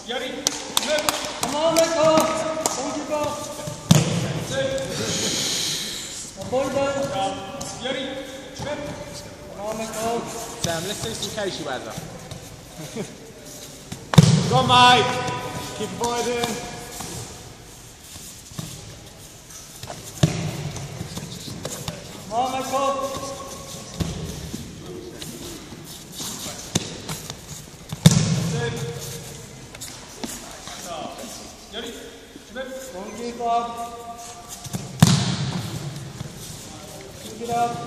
Come on, Michael. Hold your ball. Avoid that. Come on, Michael. Sam, let's do some Koshi weather. Go on, mate. Keep avoiding. Come on, Michael. Don't give up. Keep it up.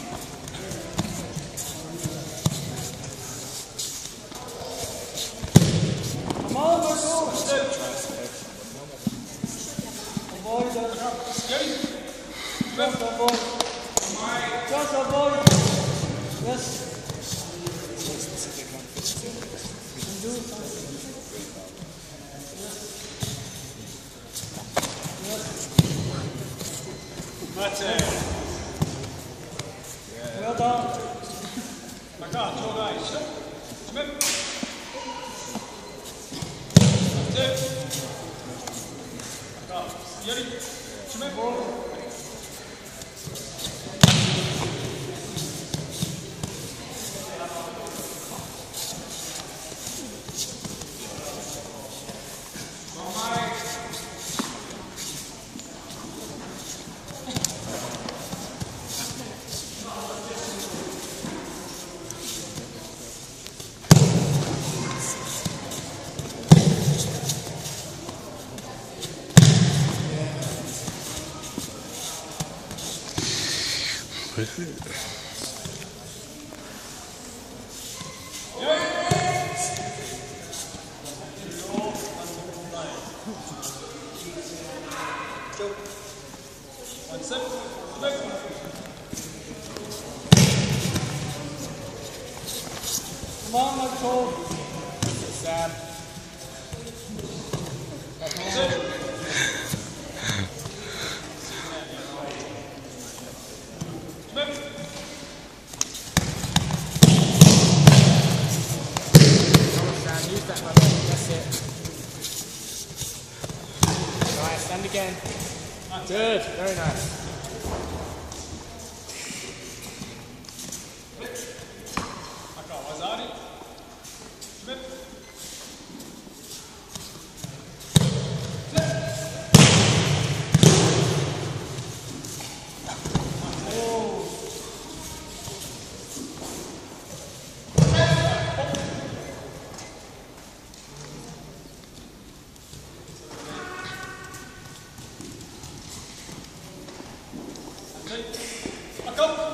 Come on, Michael. Avoid that. Just avoid. Just avoid. Yes. Do something. That's it. Well done. Back up, Shodokan. Smith. That's it. Back up. Yuri. Smith. Come on, Michael. Sam. Use that one. That's it. Right, stand again. Good, very nice. Back up.